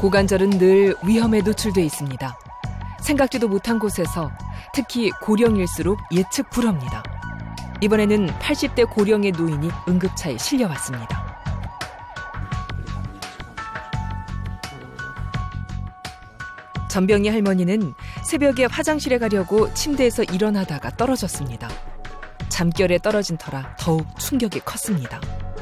고관절은 늘 위험에 노출돼 있습니다. 생각지도 못한 곳에서 특히 고령일수록 예측 불허입니다. 이번에는 80대 고령의 노인이 응급차에 실려왔습니다. 전병희 할머니는 새벽에 화장실에 가려고 침대에서 일어나다가 떨어졌습니다. 잠결에 떨어진 터라 더욱 충격이 컸습니다.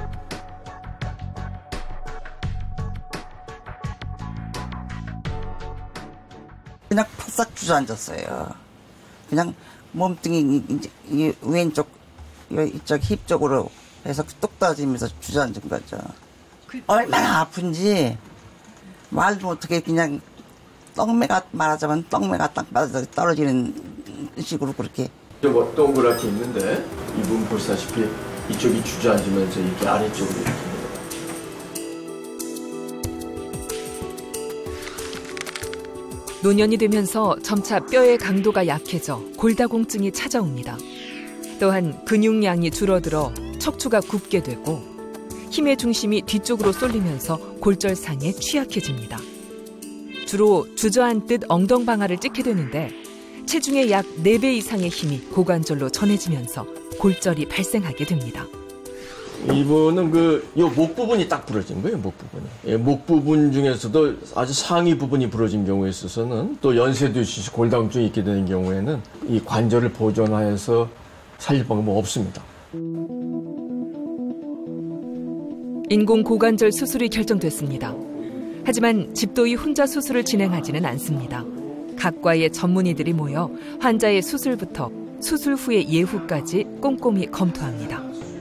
그냥 바싹 주저앉았어요. 그냥 몸뚱이 왼쪽 이쪽 힙 쪽으로 해서 뚝 떨어지면서 주저앉은 거죠. 얼마나 아픈지 말도 못하게 그냥 말하자면 떡매가 딱 맞아서 떨어지는 식으로 그렇게. 뭐 동그랗게 있는데 이분 보시다시피 이쪽이 주저앉으면서 이렇게 아래쪽으로 이렇게. 노년이 되면서 점차 뼈의 강도가 약해져 골다공증이 찾아옵니다. 또한 근육량이 줄어들어 척추가 굽게 되고 힘의 중심이 뒤쪽으로 쏠리면서 골절상에 취약해집니다. 주로 주저앉듯 엉덩방아를 찍게 되는데 체중의 약 4배 이상의 힘이 고관절로 전해지면서 골절이 발생하게 됩니다. 이분은 요 목 부분이 딱 부러진 거예요, 목 부분이. 예, 목 부분 중에서도 아주 상위 부분이 부러진 경우에 있어서는 또 연세도 있으시 골다공증이 있게 되는 경우에는 이 관절을 보존하여서 살릴 방법은 없습니다. 인공 고관절 수술이 결정됐습니다. 하지만 집도의 혼자 수술을 진행하지는 않습니다. 각과의 전문의들이 모여 환자의 수술부터 수술 후의 예후까지 꼼꼼히 검토합니다.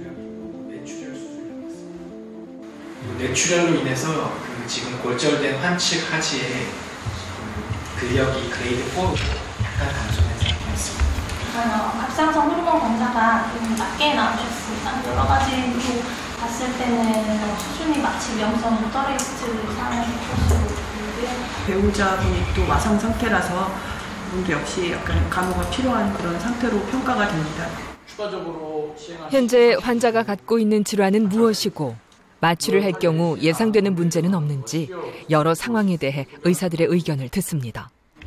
뇌출혈로 인해서 지금 골절된 환측 하지에 근력이 그레이드 4로 약간 감소된 상태였습니다. 갑상선 호르몬 검사가 좀 낮게 나오셨습니다. 여러 가지로 봤을 때는 수준이 마치 명성 모터리스트 상의 것으로 보이고요. 배우자분이 또 마상 상태라서 이분도 역시 약간 간호가 필요한 그런 상태로 평가가 됩니다. 현재 환자가 갖고 있는 질환은 무엇이고 마취를 할 경우 예상되는 문제는 없는지 여러 상황에 대해 의사들의 의견을 듣습니다.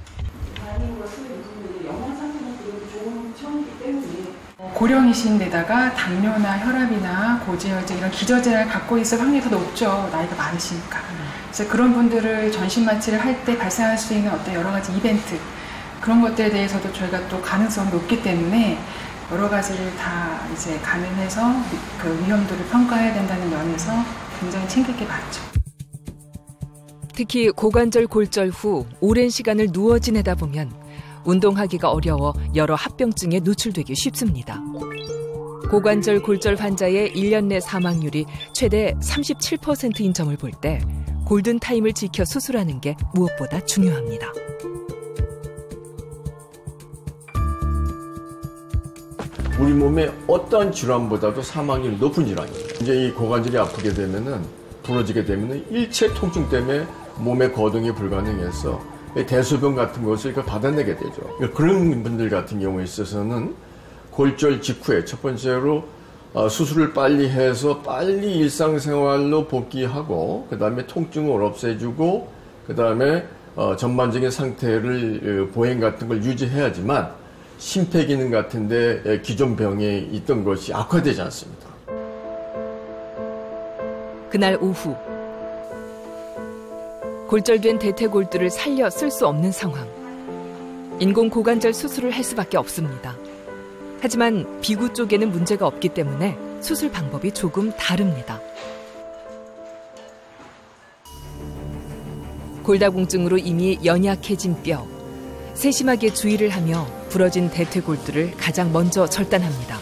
고령이신 데다가 당뇨나 혈압이나 고지혈증 이런 기저질환을 갖고 있을 확률이 더 높죠. 나이가 많으시니까. 그래서 그런 분들을 전신 마취를 할 때 발생할 수 있는 어떤 여러 가지 이벤트 그런 것들에 대해서도 저희가 또 가능성이 높기 때문에 여러 가지를 다 이제 가늠해서 그 위험도를 평가해야 된다는 면에서 굉장히 챙길 게 많죠. 특히 고관절 골절 후 오랜 시간을 누워 지내다 보면 운동하기가 어려워 여러 합병증에 노출되기 쉽습니다. 고관절 골절 환자의 1년 내 사망률이 최대 37%인 점을 볼 때 골든타임을 지켜 수술하는 게 무엇보다 중요합니다. 우리 몸의 어떠한 질환보다도 사망률이 높은 질환입니다. 이제 이 고관절이 아프게 되면은 부러지게 되면은 일체 통증 때문에 몸의 거동이 불가능해서 대소변 같은 것을 받아내게 되죠. 그런 분들 같은 경우에 있어서는 골절 직후에 첫 번째로 수술을 빨리 해서 빨리 일상생활로 복귀하고 그다음에 통증을 없애주고 그다음에 전반적인 상태를 보행 같은 걸 유지해야지만 심폐기능 같은데 기존 병에 있던 것이 악화되지 않습니다. 그날 오후 골절된 대퇴골두를 살려 쓸 수 없는 상황. 인공 고관절 수술을 할 수밖에 없습니다. 하지만 비구 쪽에는 문제가 없기 때문에 수술 방법이 조금 다릅니다. 골다공증으로 이미 연약해진 뼈, 세심하게 주의를 하며 부러진 대퇴골두를 가장 먼저 절단합니다.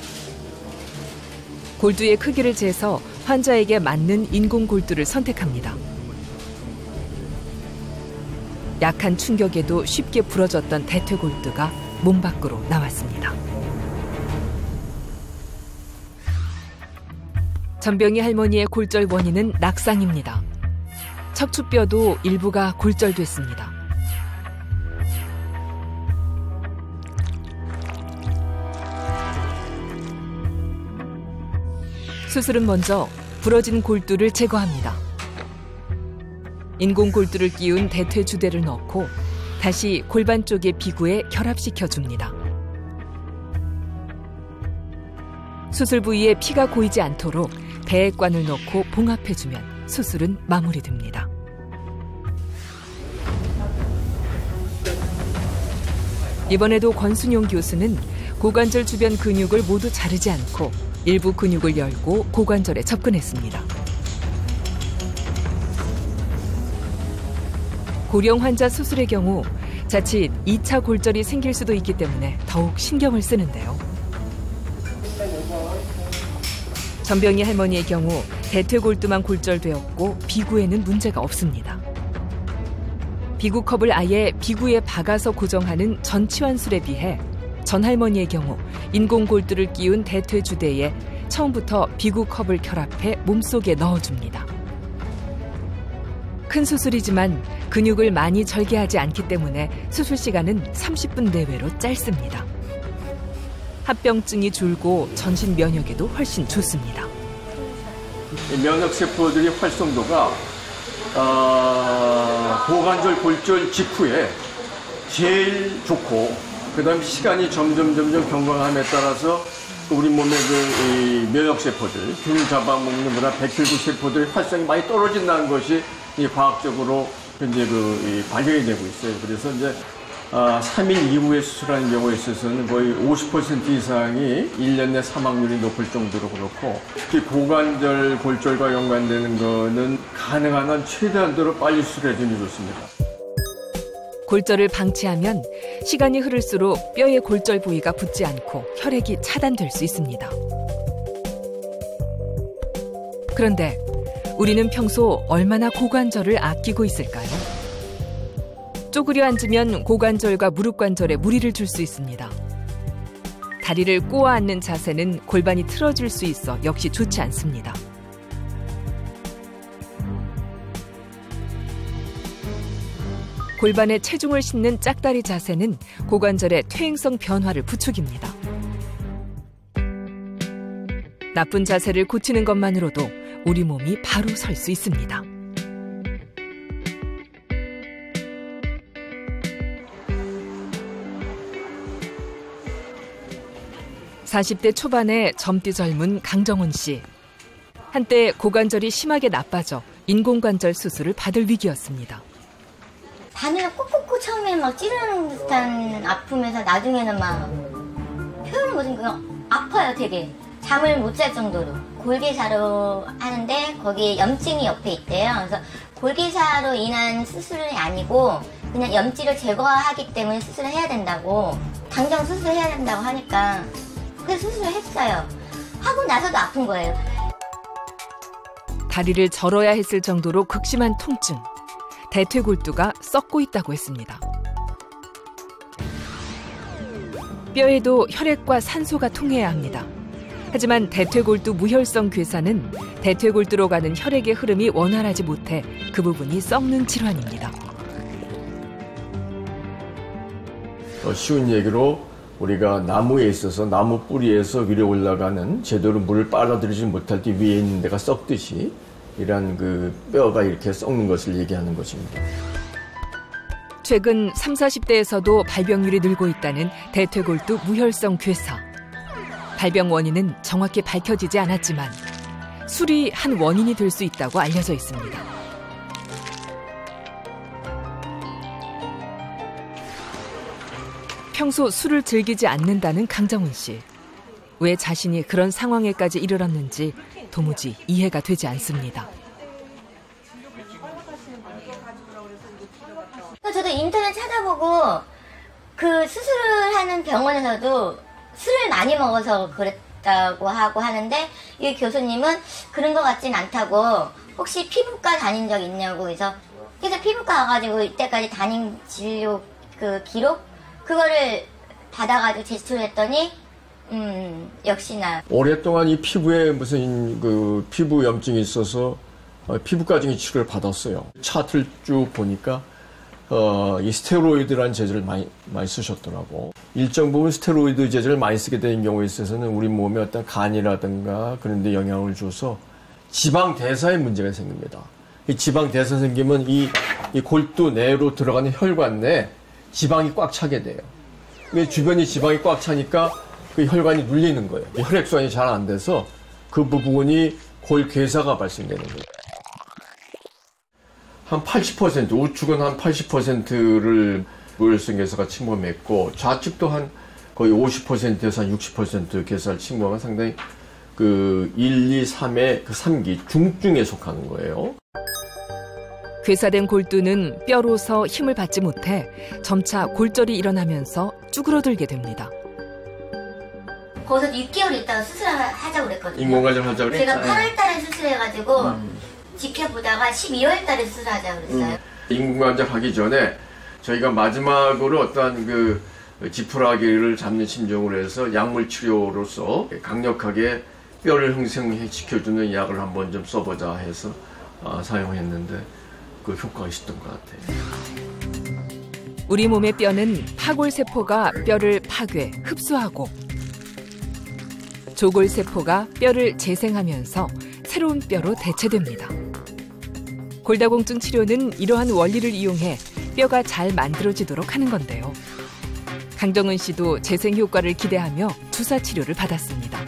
골두의 크기를 재서 환자에게 맞는 인공골두를 선택합니다. 약한 충격에도 쉽게 부러졌던 대퇴골두가 몸 밖으로 나왔습니다. 전병희 할머니의 골절 원인은 낙상입니다. 척추뼈도 일부가 골절됐습니다. 수술은 먼저 부러진 골두를 제거합니다. 인공 골두를 끼운 대퇴주대를 넣고 다시 골반 쪽의 비구에 결합시켜 줍니다. 수술 부위에 피가 고이지 않도록 배액관을 넣고 봉합해주면 수술은 마무리됩니다. 이번에도 권순용 교수는 고관절 주변 근육을 모두 자르지 않고 일부 근육을 열고 고관절에 접근했습니다. 고령 환자 수술의 경우 자칫 2차 골절이 생길 수도 있기 때문에 더욱 신경을 쓰는데요. 전병희 할머니의 경우 대퇴골두만 골절되었고 비구에는 문제가 없습니다. 비구컵을 아예 비구에 박아서 고정하는 전치환술에 비해 전 할머니의 경우 인공골두를 끼운 대퇴주대에 처음부터 비구컵을 결합해 몸속에 넣어줍니다. 큰 수술이지만 근육을 많이 절개하지 않기 때문에 수술 시간은 30분 내외로 짧습니다. 합병증이 줄고 전신 면역에도 훨씬 좋습니다. 면역세포들이 활성도가 고관절 골절 직후에 제일 좋고, 그 다음 시간이 점점 경과함에 따라서 우리 몸의 그 면역세포들, 균 잡아먹는 거나 백혈구세포들의 활성이 많이 떨어진다는 것이 과학적으로 현재 발견이 되고 있어요. 그래서 이제 3일 이후에 수술하는 경우에 있어서는 거의 50% 이상이 1년 내 사망률이 높을 정도로 그렇고, 특히 고관절 골절과 연관되는 거는 가능한 한 최대한도로 빨리 수술해주는 게 좋습니다. 골절을 방치하면 시간이 흐를수록 뼈의 골절 부위가 붙지 않고 혈액이 차단될 수 있습니다. 그런데 우리는 평소 얼마나 고관절을 아끼고 있을까요? 쪼그려 앉으면 고관절과 무릎관절에 무리를 줄 수 있습니다. 다리를 꼬아 앉는 자세는 골반이 틀어질 수 있어 역시 좋지 않습니다. 골반에 체중을 싣는 짝다리 자세는 고관절의 퇴행성 변화를 부추깁니다. 나쁜 자세를 고치는 것만으로도 우리 몸이 바로 설 수 있습니다. (40대) 초반의 젊디 젊은 강정훈 씨. 한때 고관절이 심하게 나빠져 인공관절 수술을 받을 위기였습니다. 바늘을 꾹꾹꾹 처음에 막 찌르는 듯한 아픔에서 나중에는 막 표현을 못하는 거 아파요 되게. 잠을 못 잘 정도로. 골개사로 하는데 거기에 염증이 옆에 있대요. 그래서 골개사로 인한 수술이 아니고 그냥 염증을 제거하기 때문에 수술을 해야 된다고, 당장 수술해야 된다고 하니까 그래서 수술을 했어요. 하고 나서도 아픈 거예요. 다리를 절어야 했을 정도로 극심한 통증. 대퇴골두가 썩고 있다고 했습니다. 뼈에도 혈액과 산소가 통해야 합니다. 하지만 대퇴골두 무혈성 괴사는 대퇴골두로 가는 혈액의 흐름이 원활하지 못해 그 부분이 썩는 질환입니다. 쉬운 얘기로 우리가 나무에 있어서 나무 뿌리에서 위로 올라가는 제대로 물을 빨아들이지 못할 때 위에 있는 데가 썩듯이 이런 그 뼈가 이렇게 썩는 것을 얘기하는 것입니다. 최근 30, 40대에서도 발병률이 늘고 있다는 대퇴골두 무혈성 괴사. 발병 원인은 정확히 밝혀지지 않았지만 술이 한 원인이 될 수 있다고 알려져 있습니다. 평소 술을 즐기지 않는다는 강정훈 씨. 왜 자신이 그런 상황에까지 이르렀는지 도무지 이해가 되지 않습니다. 저도 인터넷 찾아보고 그 수술을 하는 병원에서도 술을 많이 먹어서 그랬다고 하고 하는데, 이 교수님은 그런 것 같진 않다고, 혹시 피부과 다닌 적 있냐고 해서 피부과 가가지고 이때까지 다닌 진료 그 기록 그거를 받아가지고 제출했더니 역시나 오랫동안 이 피부에 무슨 그 피부 염증이 있어서 피부과적인 치료를 받았어요. 차트를 쭉 보니까 이 스테로이드라는 제제를 많이 쓰셨더라고. 일정 부분 스테로이드 제제를 많이 쓰게 되는 경우에 있어서는 우리 몸에 어떤 간이라든가 그런 데 영향을 줘서 지방 대사에 문제가 생깁니다. 이 지방 대사 생기면 이 골두 내로 들어가는 혈관 내 지방이 꽉 차게 돼요. 주변이 지방이 꽉 차니까 그 혈관이 눌리는 거예요. 혈액순환이 잘 안 돼서 그 부분이 골괴사가 발생되는 거예요. 한 80%, 우측은 한 80%를 무혈성 괴사가 침범했고 좌측도 한 거의 50%에서 한 60% 괴사를 침범한 상당히 그 1, 2, 3의 그 3기 중증에 속하는 거예요. 괴사된 골두는 뼈로서 힘을 받지 못해 점차 골절이 일어나면서 쭈그러들게 됩니다. 거기서 6개월 있다가 수술하자고 그랬거든요. 인공관절 하자고 그랬죠. 제가 8월 달에 수술해가지고 지켜보다가 12월 달에 수술하자고 그랬어요. 인공관절 하기 전에 저희가 마지막으로 어떠한 그 지푸라기를 잡는 심정으로 해서 약물 치료로서 강력하게 뼈를 형성시켜주는 약을 한번 좀 써보자 해서 사용했는데 그 효과가 있었던 것 같아요. 우리 몸의 뼈는 파골세포가 뼈를 파괴, 흡수하고 조골세포가 뼈를 재생하면서 새로운 뼈로 대체됩니다. 골다공증 치료는 이러한 원리를 이용해 뼈가 잘 만들어지도록 하는 건데요. 강정은 씨도 재생 효과를 기대하며 주사 치료를 받았습니다.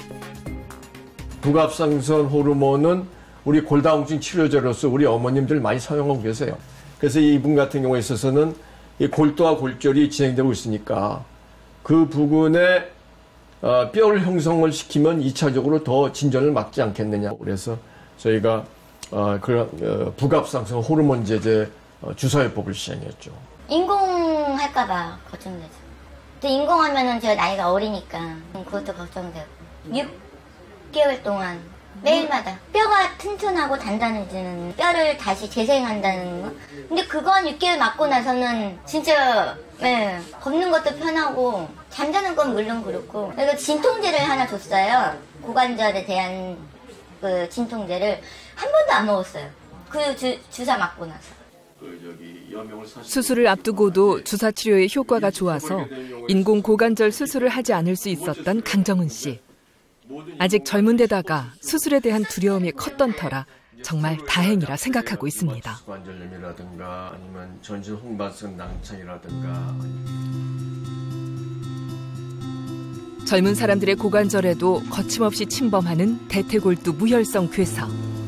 부갑상선 호르몬은 우리 골다공증 치료제로서 우리 어머님들 많이 사용하고 계세요. 그래서 이분 같은 경우에 있어서는 이 골두와 골절이 진행되고 있으니까 그 부분에 뼈를 형성을 시키면 2차적으로 더 진전을 막지 않겠느냐. 그래서 저희가 부갑상선 호르몬 제제 주사요법을 시행했죠. 인공할까봐 걱정되죠. 근데 인공하면은 제가 나이가 어리니까 그것도 걱정되고 6개월 동안 매일마다 뼈가 튼튼하고 단단해지는 뼈를 다시 재생한다는 거. 근데 그건 6개월 맞고 나서는 진짜 걷는 것도 편하고 잠자는 건 물론 그렇고 그리고 진통제를 하나 줬어요. 고관절에 대한 그 진통제를 한 번도 안 먹었어요. 그 주사 맞고 나서. 수술을 앞두고도 주사 치료의 효과가 좋아서 인공 고관절 수술을 하지 않을 수 있었던 강정은 씨. 아직 젊은 데다가 수술에 대한 두려움이 컸던 터라 정말 다행이라 생각하고 있습니다. 관절염이라든가 아니면 전신 홍반성 낭창이라든가. 젊은 사람들의 고관절에도 거침없이 침범하는 대퇴골두 무혈성 괴사.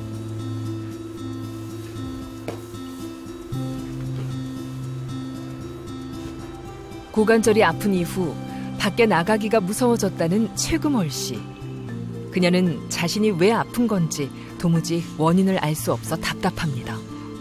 고관절이 아픈 이후 밖에 나가기가 무서워졌다는 최금월 씨. 그녀는 자신이 왜 아픈 건지 도무지 원인을 알 수 없어 답답합니다.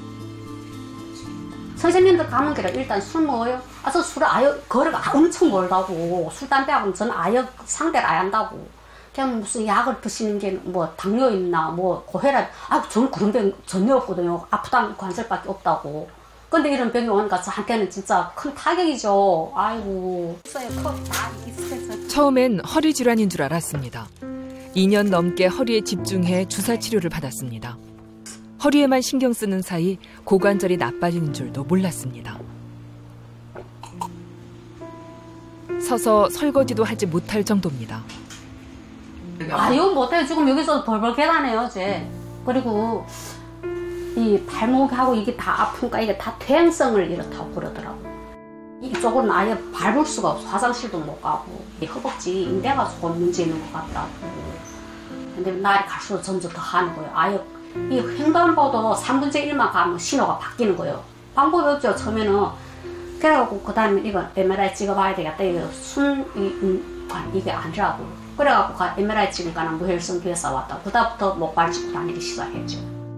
선생님들 가는 길에 일단 술 먹어요. 저 술을 아예 거리가 엄청 멀다고. 술, 담배하고는 저는 아예 상대를 안 한다고. 그냥 무슨 약을 드시는 게 뭐 당뇨 있나 뭐 고혈압. 저는 그런 병 전혀 없거든요. 아프다는 관절밖에 없다고. 근데 이런 병이 오니까 저한테는 진짜 큰 타격이죠. 아이고. 처음엔 허리 질환인 줄 알았습니다. 2년 넘게 허리에 집중해 주사 치료를 받았습니다. 허리에만 신경 쓰는 사이 고관절이 나빠지는 줄도 몰랐습니다. 서서 설거지도 하지 못할 정도입니다. 아유 못해요. 지금 여기서 벌벌 계단해요 쟤. 그리고 이 발목하고 이게 다 아픈가 이게 다 퇴행성을 이렇다고 그러더라고. 이쪽은 아예 밟을 수가 없어. 화장실도 못 가고 허벅지 인대가 조금 문제 있는 것 같다고. 근데 날이 갈수록 점점 더 하는 거예요. 아예 이 횡단보도 3분의 1만 가면 신호가 바뀌는 거예요. 방법이 없죠. 처음에는. 그래갖고 그 다음에 이거 MRI 찍어봐야 되겠다. 이거 이게 아니라고. 그래갖고 MRI 찍으니까 무혈성 괴사 왔다. 그다음부터 목발 짚고 다니기 시작했죠.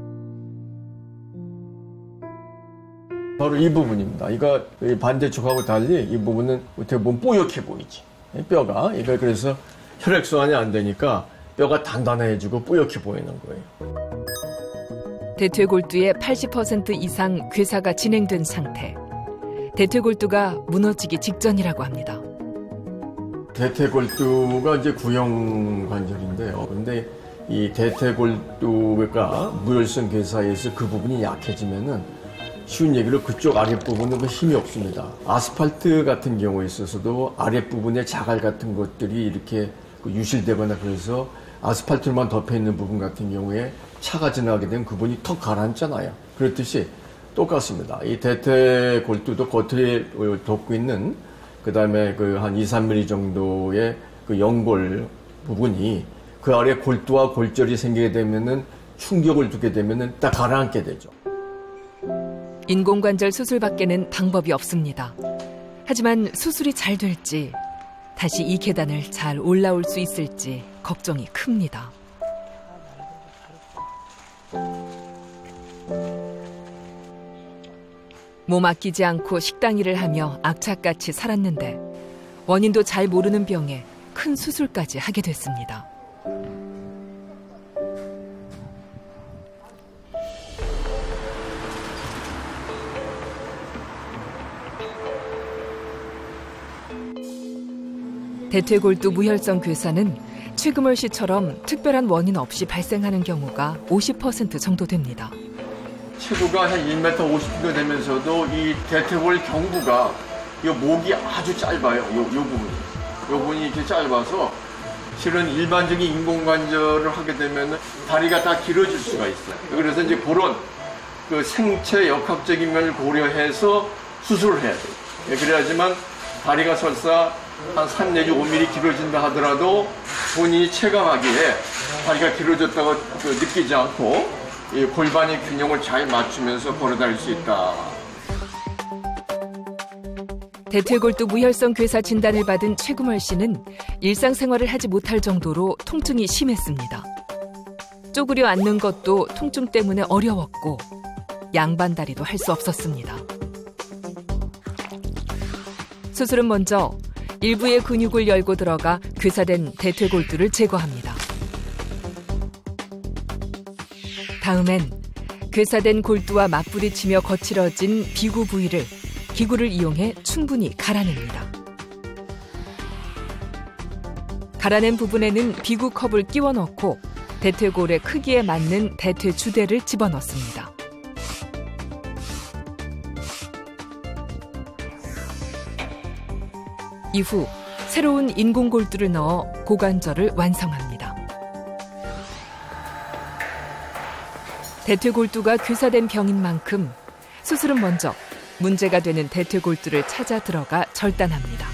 바로 이 부분입니다. 이거 반대쪽하고 달리 이 부분은 어떻게 보면 뽀얗게 보이지. 뼈가. 이거 그래서 혈액순환이 안 되니까 뼈가 단단해지고 뽀얗게 보이는 거예요. 대퇴골두의 80% 이상 괴사가 진행된 상태. 대퇴골두가 무너지기 직전이라고 합니다. 대퇴골두가 이제 구형 관절인데요. 근데 이 대퇴골두가 무혈성 괴사에서 그 부분이 약해지면은 쉬운 얘기로 그쪽 아랫부분은 그 힘이 없습니다. 아스팔트 같은 경우에 있어서도 아랫부분에 자갈 같은 것들이 이렇게 유실되거나 그래서 아스팔트만 덮여 있는 부분 같은 경우에 차가 지나가게 되면 그분이 턱 가라앉잖아요. 그렇듯이 똑같습니다. 이 대퇴골두도 겉에 덮고 있는 그 다음에 그 한 2-3mm 정도의 그 연골 부분이 그 아래 골두와 골절이 생기게 되면은 충격을 주게 되면은 딱 가라앉게 되죠. 인공관절 수술밖에는 방법이 없습니다. 하지만 수술이 잘 될지, 다시 이 계단을 잘 올라올 수 있을지 걱정이 큽니다. 몸 아끼지 않고 식당 일을 하며 악착같이 살았는데 원인도 잘 모르는 병에 큰 수술까지 하게 됐습니다. 대퇴골두 무혈성 괴사는 최금월 씨처럼 특별한 원인 없이 발생하는 경우가 50% 정도 됩니다. 체구가 한 1m 50kg 되면서도 이 대퇴골 경부가 이 목이 아주 짧아요. 요 부분이 이렇게 짧아서 실은 일반적인 인공관절을 하게 되면 다리가 다 길어질 수가 있어요. 그래서 이제 그런 그 생체 역학적인 면을 고려해서 수술을 해야 돼요. 그래야지만 다리가 설사 한 3 내지 5mm 길어진다 하더라도 본인이 체감하기에 다리가 길어졌다고 느끼지 않고 이 골반의 균형을 잘 맞추면서 걸어다닐 수 있다. 대퇴골두 무혈성 괴사 진단을 받은 최금월 씨는 일상생활을 하지 못할 정도로 통증이 심했습니다. 쪼그려 앉는 것도 통증 때문에 어려웠고 양반다리도 할 수 없었습니다. 수술은 먼저 일부의 근육을 열고 들어가 괴사된 대퇴골두를 제거합니다. 다음엔 괴사된 골두와 맞부딪히며 거칠어진 비구 부위를 기구를 이용해 충분히 갈아냅니다. 갈아낸 부분에는 비구 컵을 끼워 넣고 대퇴골의 크기에 맞는 대퇴주대를 집어넣습니다. 이후 새로운 인공골두를 넣어 고관절을 완성합니다. 대퇴골두가 괴사된 병인 만큼 수술은 먼저 문제가 되는 대퇴골두를 찾아 들어가 절단합니다.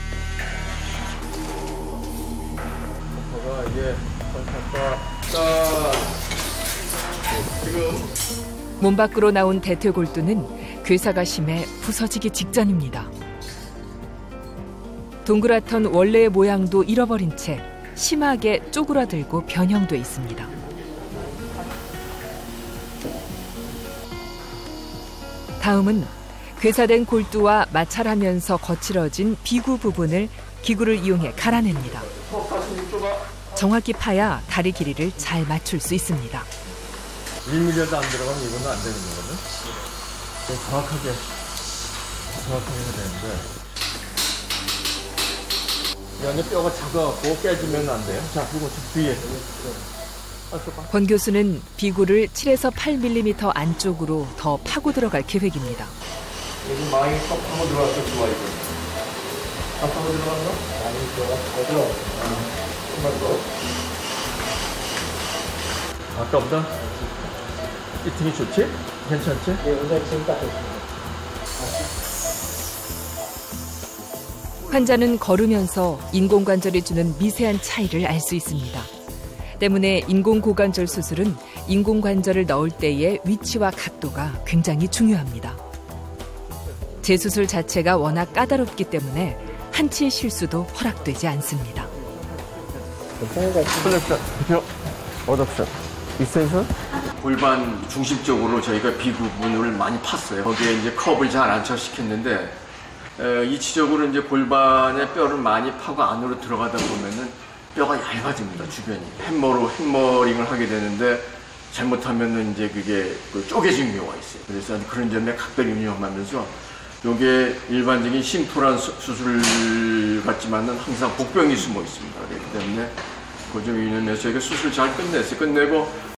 몸 밖으로 나온 대퇴골두는 괴사가 심해 부서지기 직전입니다. 동그랗던 원래의 모양도 잃어버린 채 심하게 쪼그라들고 변형돼 있습니다. 다음은 괴사된 골두와 마찰하면서 거칠어진 비구 부분을 기구를 이용해 갈아냅니다. 정확히 파야 다리 길이를 잘 맞출 수 있습니다. 1mm도 안 들어가면 이거는 안 되는 거거든. 정확하게 해야 되는데 이 안에 뼈가 작아갖고 깨지면 안 돼요. 자, 그리고 뒤에. 권 교수는 비구를 7에서 8mm 안쪽으로 더 파고 들어갈 계획입니다. 여기 많이 쏙 파고 들어갔어, 좋아, 이거. 안 파고 들어갔나? 많이 들어갔어. 한번 더. 아까보다 피팅이 좋지? 괜찮지? 네, 오늘 지금 딱 좋습니다. 환자는 걸으면서 인공관절이 주는 미세한 차이를 알 수 있습니다. 때문에 인공고관절 수술은 인공관절을 넣을 때의 위치와 각도가 굉장히 중요합니다. 재수술 자체가 워낙 까다롭기 때문에 한치의 실수도 허락되지 않습니다. 골반 중심적으로 저희가 비부분을 많이 팠어요. 거기에 이제 컵을 잘 안착시켰는데 이치적으로 이제 골반의 뼈를 많이 파고 안으로 들어가다 보면은 뼈가 얇아집니다, 주변이. 햄머링을 하게 되는데 잘못하면은 이제 그게 쪼개진 경우가 있어요. 그래서 그런 점에 각별히 위험하면서 이게 일반적인 심플한 수술 같지만은 항상 복병이 숨어 있습니다. 그렇기 때문에 그 점 유념해서 저희가 수술 잘 끝냈어요. 끝내고